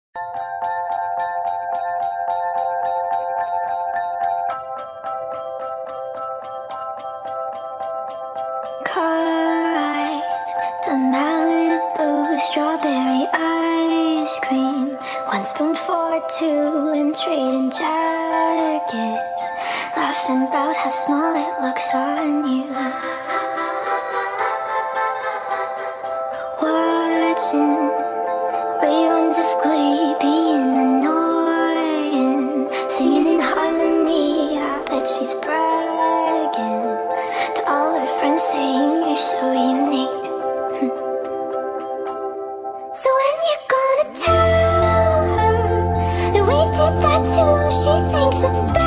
Car ride to Malibu, strawberry ice cream, 1 spoon for 2 and trading jackets, laughing about how small it looks on you. Watching reruns of Glee, being annoying, singing in harmony. I bet she's bragging to all her friends, saying you're so unique. So when you're gonna tell her that we did that too? She thinks it's special.